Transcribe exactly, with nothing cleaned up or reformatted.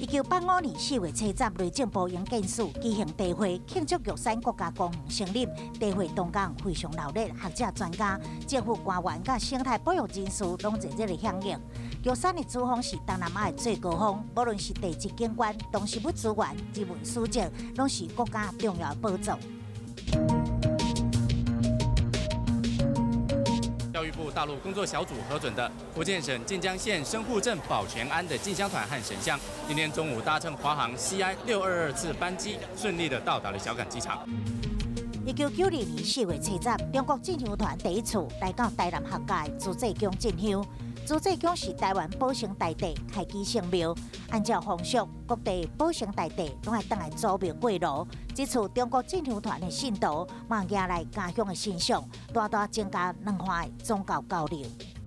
九八五年四月七日，内政部营建署举行茶会，庆祝玉山国家公园成立。茶会当天非常热烈，学者、专家、政府官员甲生态保育人士拢热烈的响应。玉山的主峰是东南亚的最高峰，无论是地质景观、动植物资源、人文史迹，拢是国家重要的宝藏。 教育部大陆工作小组核准的福建省晋江县生户镇宝泉庵的进香团和神像，今天中午搭乘华航 C I 六二二次班机，顺利的到达了小港机场。 一九九二年四月七日，中国进香团第一次来到台南客家朱济宫进香。朱济宫是台湾保生大帝开基圣庙，按照风俗，各地保生大帝拢爱倒来祖庙过炉。这次中国进香团的信徒嘛，迎来家乡的信仰，大大增加两岸的宗教交流。